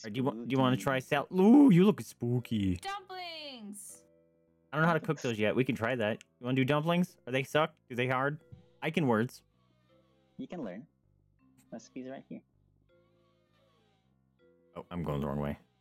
Right, do you want to try salad? Ooh, you look spooky. Dumplings. I don't know how to cook those yet. We can try that. You want to do dumplings? Are they suck? Do they hard? I can words. You can learn. Recipes right here. Oh, I'm going the wrong way.